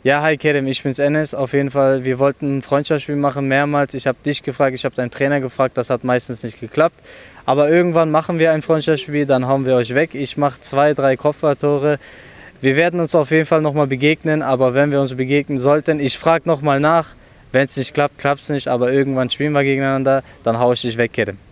Ja, hi Kerem, ich bin's Enes. Auf jeden Fall, wir wollten ein Freundschaftsspiel machen, mehrmals. Ich habe dich gefragt, ich habe deinen Trainer gefragt, das hat meistens nicht geklappt. Aber irgendwann machen wir ein Freundschaftsspiel, dann hauen wir euch weg. Ich mache 2, 3 Kopfballtore. Wir werden uns auf jeden Fall nochmal begegnen, aber wenn wir uns begegnen sollten, ich frage nochmal nach. Wenn es nicht klappt, klappt es nicht, aber irgendwann spielen wir gegeneinander, dann haue ich dich weg, Kerem.